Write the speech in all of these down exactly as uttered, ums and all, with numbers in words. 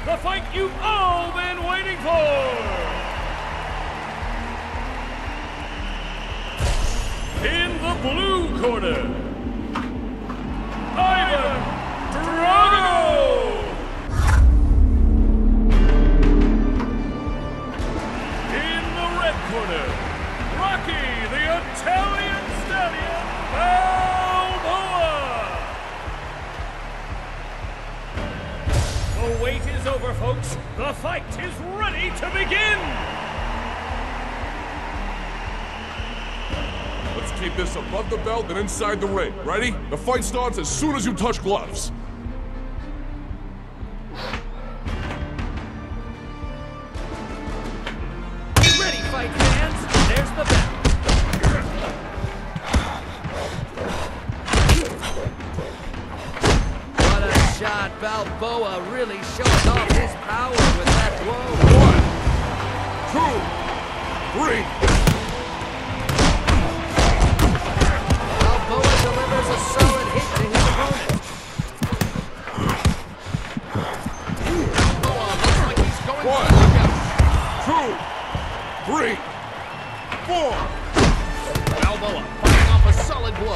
the fight you've all been waiting for! In the blue corner, Ivan Drago! In the red corner, Rocky the Italian Stallion Balboa! The wait is over, folks. The fight is ready to begin! Let's keep this above the belt and inside the ring. Ready? The fight starts as soon as you touch gloves. Get ready, fight fans. There's the bell. What a shot. Balboa really showing off his power with that blow. One, two, three. Balboa delivers a solid hit to his opponent. Balboa looks like he's going One, to look out. two, three, four. Balboa fighting off a solid blow.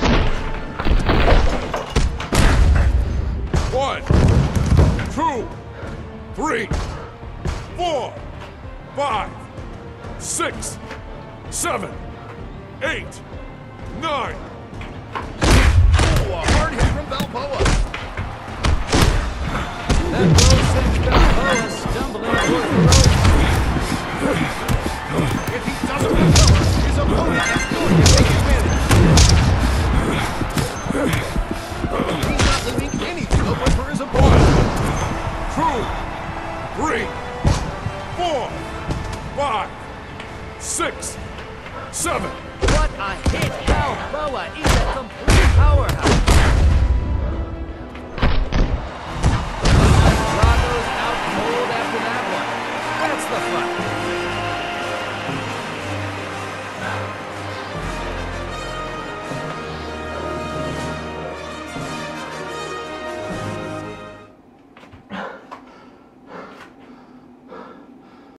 One, two, three, four, five, six, seven, eight, nine. Oh, a hard hit from Balboa. That blow sends Balboa stumbling towards the rope. If he doesn't recover, his opponent is going to take advantage. He's not leaving anything open for his opponent. Two, three, four, five, six, seven,